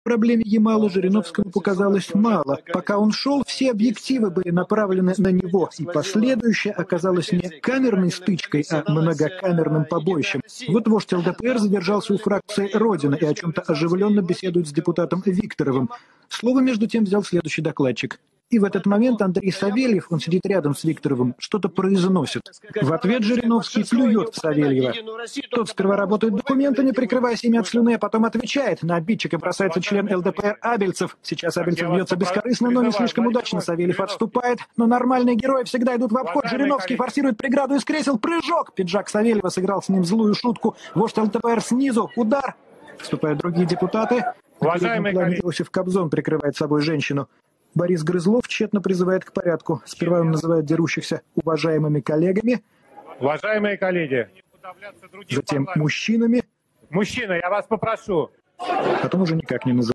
проблеме Ямала Жириновскому показалось мало. Пока он шел, все объективы были направлены на него, и последующее оказалось не камерной стычкой, а многокамерным побоищем. Вот вождь ЛДПР задержался у фракции «Родина» и о чем-то оживленно беседует с депутатом Викторовым. Слово между тем взял следующий докладчик. И в этот момент Андрей Савельев, он сидит рядом с Викторовым, что-то произносит. В ответ Жириновский плюет в Савельева. Тот сперва работает документами, прикрываясь ими от слюны, а потом отвечает. На обидчика бросается член ЛДПР Абельцев. Сейчас Абельцев бьется бескорыстно, но не слишком удачно. Савельев отступает, но нормальные герои всегда идут в обход. Жириновский форсирует преграду из кресел. Прыжок! Пиджак Савельева сыграл с ним злую шутку. Вождь ЛДПР снизу. Удар! Вступают другие депутаты. Уважаемые коллеги, Иосиф Кобзон прикрывает собой женщину. Борис Грызлов тщетно призывает к порядку. Сперва он называет дерущихся уважаемыми коллегами. уважаемые коллеги, Затем мужчинами. мужчина, я вас попрошу. Потом уже никак не называет.